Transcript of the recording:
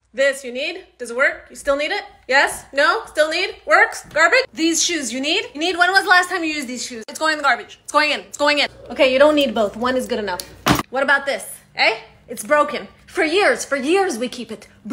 This you need? Does it work? You still need it? Yes? No? Still need? Works? Garbage? These shoes you need? You need? When was the last time you used these shoes? It's going in the garbage. It's going in. It's going in. Okay, you don't need both. One is good enough. What about this? Eh? It's broken. For years we keep it.